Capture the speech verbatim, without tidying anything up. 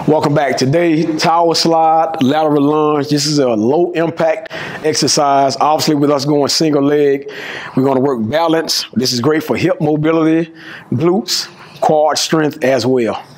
Welcome back. Today, tower slide, lateral lunge. This is a low impact exercise. Obviously, with us going single leg, we're going to work balance. This is great for hip mobility, glutes, quad strength as well.